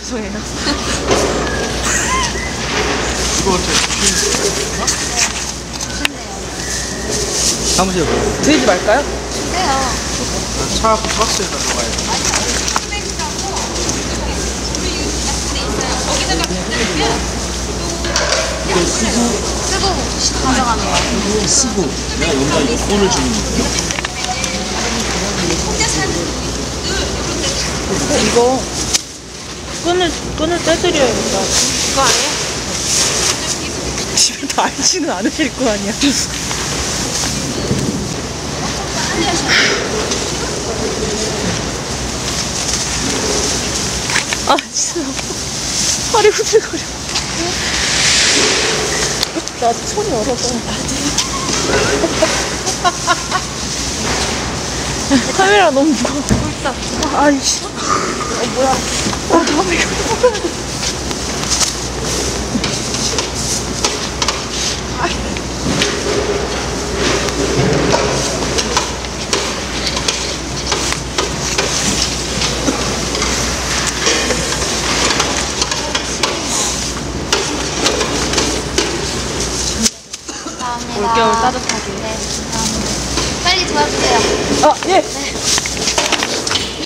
죄송해요. 이거 어때? 사무실에 뭐? 드리지 말까요? 네요. 차 박스에다 넣어야 돼. 이거 쓰고 가져가는 거. 쓰고 내가 여기다 폰을 주는 거예요. 이거 끈을 떼드려야겠다. 그거 아니에요? 집에 다 알지는 않으실 거 아니야. 아 진짜 팔이 후들거려. 나 손이 얼어서. 카메라 너무 무거워. 아이씨. 뭐야. 다음에 이거 먹어야 돼. 감사합니다. 올겨울 따뜻하게. 네, 감사합니다. 빨리 도와주세요. 아, 예. 네.